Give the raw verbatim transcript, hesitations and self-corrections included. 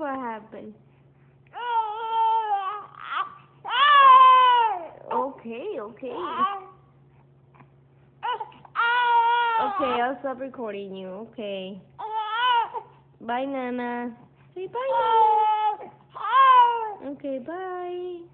what happened. Okay, okay. Okay, I'll stop recording you. Okay. Bye, Nana. Say bye, Nana. Okay, bye.